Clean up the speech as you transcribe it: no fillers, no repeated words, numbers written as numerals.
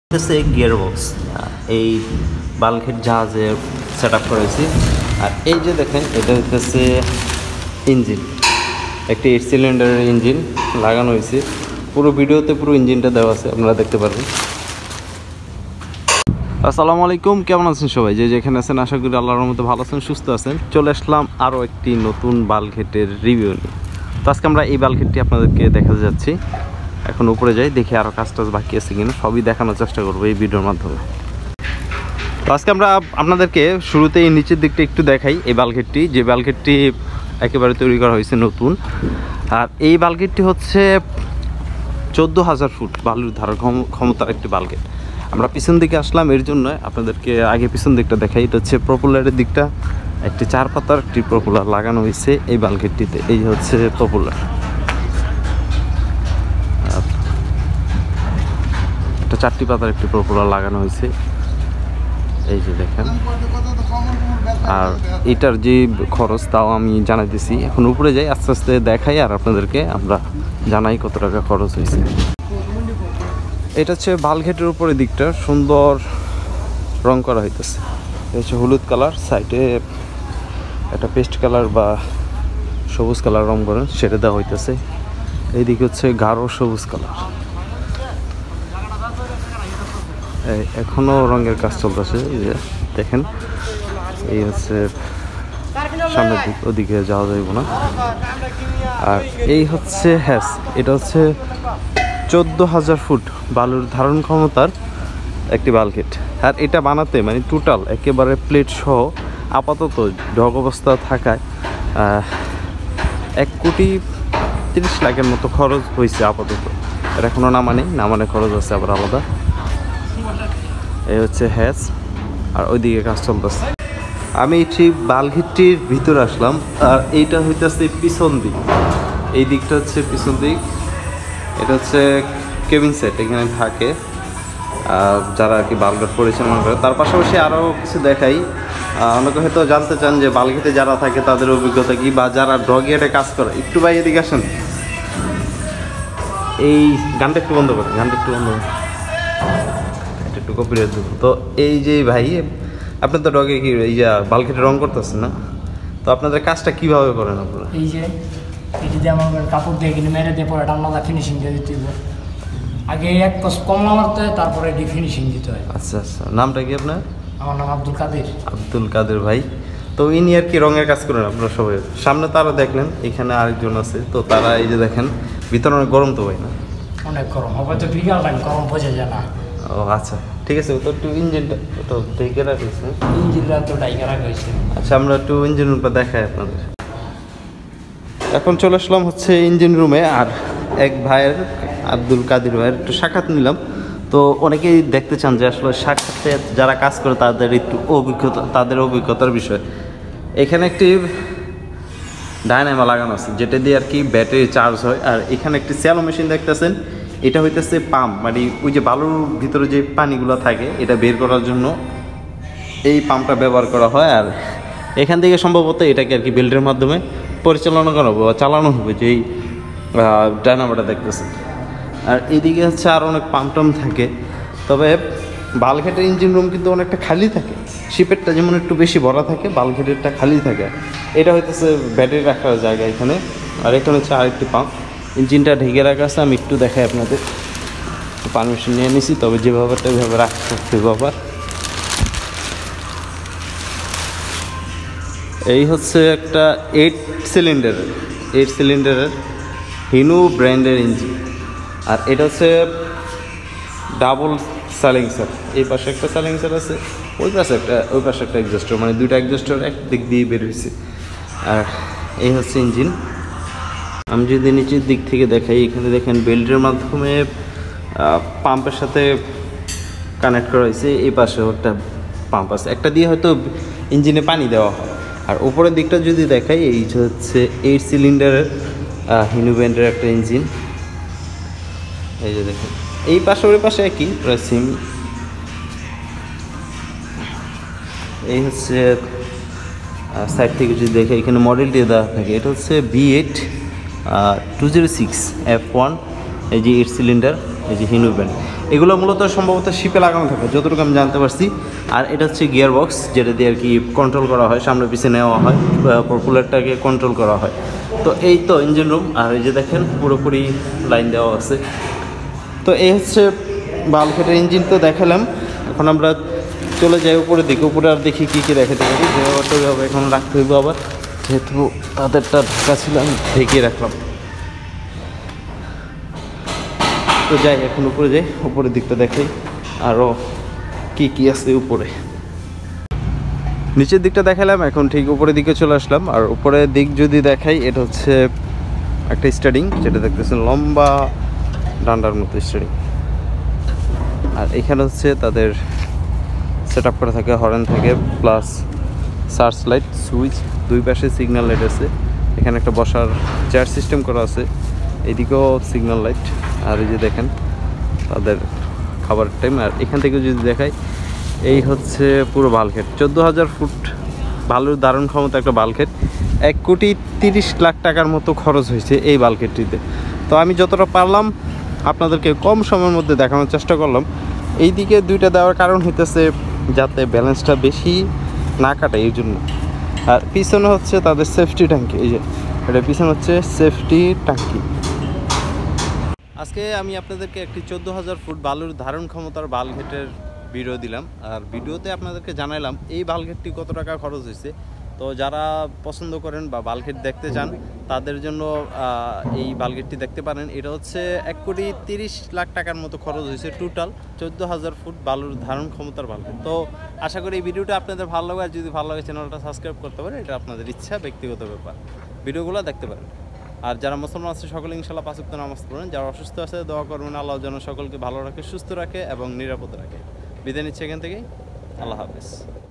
হচ্ছে gear box এই bulkhead জাহাজে সেট আপ করেছি। আর এই যে দেখেন এটা হচ্ছে ইঞ্জিন, একটি 8 সিলিন্ডারের ইঞ্জিন লাগানো হয়েছে। পুরো ভিডিওতে পুরো ইঞ্জিনটা দেওয়া আছে, আপনারা দেখতে পারবেন। আসসালামু আলাইকুম, কেমন আছেন সবাই? যে যেখানে আছেন আশা করি আল্লাহর রহমতে ভালো আছেন, সুস্থ আছেন। চলে আসলাম আরও একটি নতুন বাল্কহেডের রিভিউ নিয়ে। তো আজকে আমরা এই বাল্কহেডটি আপনাদেরকে দেখাতে যাচ্ছি। এখন উপরে যাই, দেখি আরও কাজ টাজ বাকি আছে কিনা, সবই দেখানোর চেষ্টা করবো এই ভিডিওর মাধ্যমে। তো আজকে আমরা আপনাদেরকে শুরুতেই নিচের দিকটা একটু দেখাই। এই বাল্কহেডটি, যে বাল্কহেডটি একেবারে তৈরি করা হয়েছে নতুন। আর এই বাল্কহেডটি হচ্ছে 14,000 ফুট বালুর ধারণ ক্ষমতার একটি বাল্কহেড। আমরা পিছন দিকে আসলাম এর জন্য আপনাদেরকে আগে পিছন দিকটা দেখাই। এটা হচ্ছে প্রপেলারের দিকটা, একটি 4 পাতার একটি প্রপেলার লাগানো হয়েছে এই বাল্কহেডটিতে। এই হচ্ছে প্রপেলার, একটা 4টি পাতার একটি প্রপেলার লাগানো হয়েছে, এই যে দেখেন। আর এটার যে খরচ তাও আমি জানাই দিছি। এখন উপরে যাই, আস্তে আস্তে দেখাই আর আপনাদেরকে আমরা জানাই কত টাকা খরচ হয়েছে। এটা হচ্ছে বাল্কহেডের উপরে দিকটা সুন্দর রং করা হইতেছে। এটা হচ্ছে হলুদ কালার, সাইডে একটা পেস্ট কালার বা সবুজ কালার রং করেন সেটা দেওয়া হইতেছে। এইদিকে হচ্ছে গাঢ় সবুজ কালার, এখনো রঙের কাজ চলতেছে। যে দেখেন, এই হচ্ছে সামনের দিক, ওদিকে যাওয়া যাইব না। আর এই হচ্ছে হ্যাস, এটা হচ্ছে 14,000 ফুট বালুর ধারণ ক্ষমতার একটি বাল্কহেড। আর এটা বানাতে মানে টোটাল একেবারে প্লেট সহ আপাতত ঢক অবস্থা থাকায় 1,30,00,000 মতো খরচ হয়েছে আপাতত। এটা এখনো নামানে খরচ আছে আবার আলাদা। এই হচ্ছে হ্যাস, আর ওইদিকে কাজ চলতেছে। আমি ঠিক বাল্কহেডটির ভিতরে আসলাম। আর এইটা হইতেছে পিছন দিক, এই দিকটা হচ্ছে পিছন দিক। এটা হচ্ছে কেবিন সেট, এখানে থাকে যারা আর কি বাল্কহেড পরিচালনা করে। তার পাশাপাশি আরও কিছু দেখাই। অনেকে হয়তো জানতে চান যে বাল্কহেডে যারা থাকে তাদের অভিজ্ঞতা কি, বা যারা ড্রগিয়ারে কাজ করে। একটু ভাই এদিকে আসেন, এই গানটা একটু বন্ধ করেন, গানটা একটু বন্ধ করেন, একটু কপিরাইট দেবো। তো এই যে ভাই, আপনার তো ডগে কি এই যে বাল্কহেডে রং করতেছেন না, তো আপনাদের কাজটা কিভাবে করেন আপনারা? এই যে এটি দিয়ে আমার কাপড় দিয়ে কিনে মেরে দিয়ে পরে টান্নাটা ফিনিশিং দিয়ে দিতে হবে। আগে এক পাশ কমলা মারতে হয়, তারপরে এটি ফিনিশিং দিতে হয়। আচ্ছা আচ্ছা, নামটা কি আপনার? আমার নাম আব্দুল কাদের। আব্দুল কাদের ভাই। তো ইনি আর কি রঙের কাজ করেন আপনারা সবাই। সামনে তারা দেখলেন, এখানে আরেকজন আছে। তো তারা এই যে দেখেন, ভিতরে অনেক গরম তো ভাই না? অনেক গরম হবে তো, বিকাল টাইম গরম বোঝা যায় না। ও আচ্ছা, ঠিক আছে। তো একটু ইঞ্জিনটা তো ঢেকে রাখিস, ইঞ্জিনটা তো ডাইকা রাখা হয়েছে। আচ্ছা, আমরা একটু ইঞ্জিন রুমটা দেখাই আপনাদের। এখন চলে আসলাম হচ্ছে ইঞ্জিন রুমে। আর এক ভাইয়ের, আব্দুল কাদের ভাইয়ের একটু সাক্ষাৎ নিলাম। তো অনেকেই দেখতে চান যে আসলে সাক্ষাৎে যারা কাজ করে তাদের একটু অভিজ্ঞতার বিষয়। এখানে একটি ডায়নামো লাগানো আছে, যেটা দিয়ে আর কি ব্যাটারি চার্জ হয়। আর এখানে একটি স্যালো মেশিন দেখতেছেন, এটা হইতেছে পাম্প, মানে ওই যে বালুর ভিতরে যে পানিগুলো থাকে এটা বের করার জন্য এই পাম্পটা ব্যবহার করা হয়। আর এখান থেকে সম্ভবত এটাকে আর কি বেল্টের মাধ্যমে পরিচালনা করা হবে বা চালানো হবে, যেই ডায়নামোটা দেখতেছে। আর এদিকে হচ্ছে আর অনেক পাম্প টাম্প থাকে। তবে বাল্কহেডের ইঞ্জিন রুম কিন্তু অনেকটা খালি থাকে। শিপেরটা যেমন একটু বেশি ভরা থাকে, বাল্কহেডেরটা খালি থাকে। এটা হইতেছে ব্যাটারি রাখার জায়গা এখানে। আর এখানে হচ্ছে আরেকটি পাম্প, ইঞ্জিনটা ঢেকে রাখা আছে। আমি একটু দেখাই আপনাদের, পারমিশন নিয়ে নিছি, তবে যেভাবে রাখতে ব্যাপার। এই হচ্ছে একটা 8 সিলিন্ডারের হিনু ব্র্যান্ডের ইঞ্জিন। আর এটা হচ্ছে ডাবল সাইলেন্সার। এই পাশে একটা সাইলেন্সার আছে, ওই পাশে একটা এক্সস্টার, মানে দুইটা এক্সস্টার এক দিক দিয়ে বের হয়েছে। আর এই হচ্ছে ইঞ্জিন। আমি যদি নিচের দিক থেকে দেখাই, এখানে দেখেন বেল্টের মাধ্যমে পাম্পের সাথে কানেক্ট করা হয়েছে। এই পাশেও একটা পাম্প আছে, একটা দিয়ে হয়তো ইঞ্জিনে পানি দেওয়া হয়। আর উপরের দিকটা যদি দেখাই, এই হচ্ছে 8 সিলিন্ডারের হিনু ব্র্যান্ডের একটা ইঞ্জিন। এই যে দেখেন, এই পাশে ওই পাশে একই প্রায় সেম। এই হচ্ছে সাইড থেকে যদি দেখে, এখানে মডেলটি দেওয়া থাকে। এটা হচ্ছে B8 206 F1, এই যে 8 সিলিন্ডার, এই যে হিনু ব্র্যান্ড। এগুলো মূলত সম্ভবত শিপে লাগানো থাকে যতটুকু আমি জানতে পারছি। আর এটা হচ্ছে গিয়ার বক্স, যেটা দিয়ে আর কি কন্ট্রোল করা হয়, সামনে পিছিয়ে নেওয়া হয়, প্রপুলারটাকে কন্ট্রোল করা হয়। তো এই তো ইঞ্জিন রুম। আর এই যে দেখেন পুরোপুরি লাইন দেওয়া আছে। তো এই হচ্ছে বাল্কহেডের ইঞ্জিন তো দেখালাম। এখন আমরা চলে যাই উপরের দিকে, উপরে আর দেখি কী কী দেখাতে পারি। যে হবে এখন রাখতে হইব আবার, যেহেতু তাদেরটা ঢাকা ছিল আমি ঢেকে রাখলাম। তো যাই এখন উপরে যাই, উপরের দিকটা দেখাই আরও কী কী আছে উপরে। নিচের দিকটা দেখালাম, এখন ঠিক উপরের দিকে চলে আসলাম। আর উপরের দিক যদি দেখাই, এটা হচ্ছে একটা স্টারিং, যেটা দেখতেছেন লম্বা ডান্ডার মতো স্টারিং। আর এখানে হচ্ছে তাদের সেট আপ করা থাকে, হর্ন থাকে, প্লাস সার্চ লাইট, সুইচ, দুই পাশে সিগন্যাল লাইট আছে। এখানে একটা বসার চেয়ার সিস্টেম করা আছে, এদিকেও সিগন্যাল লাইট। আর এই যে দেখেন তাদের খাবার টাইম। আর এখান থেকে যদি দেখাই, এই হচ্ছে পুরো বাল্কহেড, 14,000 ফুট ভালোর দারুণ ক্ষমতা একটা বাল্কহেড। 1,30,00,000 টাকার মতো খরচ হয়েছে এই বাল্কহেডটিতে। তো আমি যতটা পারলাম আপনাদেরকে কম সময়ের মধ্যে দেখানোর চেষ্টা করলাম। এই দিকে দুইটা দেওয়ার কারণ হইতেছে যাতে ব্যালেন্সটা বেশি না কাটে, এই জন্য। আর পিছনে হচ্ছে তাদের সেফটি ট্যাঙ্কি, এই যে এটা পিছনে হচ্ছে সেফটি ট্যাঙ্কি। আজকে আমি আপনাদেরকে একটি 14,000 ফুট বালুর ধারণ ক্ষমতার বাল্কহেডের ভিডিও দিলাম। আর ভিডিওতে আপনাদেরকে জানাইলাম এই বাল্কহেডটি কত টাকা খরচ হয়েছে। তো যারা পছন্দ করেন বা বাল্কহেড দেখতে চান তাদের জন্য এই বাল্কহেডটি দেখতে পারেন। এটা হচ্ছে 1,30,00,000 টাকার মতো খরচ হয়েছে টোটাল 14,000 ফুট বালুর ধারণ ক্ষমতার বাল্কহেড। তো আশা করি এই ভিডিওটা আপনাদের ভালো লাগে। আর যদি ভালো লাগে চ্যানেলটা সাবস্ক্রাইব করতে পারেন, এটা আপনাদের ইচ্ছা, ব্যক্তিগত ব্যাপার। ভিডিওগুলো দেখতে পারেন। আর যারা মুসলমান আছে সকলে ইনশাল্লাহ 5 ওয়াক্ত নামাজ পড়েন। যারা অসুস্থ আছে দোয়া করবেন আল্লাহ যেন সকলকে ভালো রাখে, সুস্থ রাখে এবং নিরাপদ রাখে। বিদায় নিচ্ছে এখান থেকেই। আল্লাহ হাফেজ।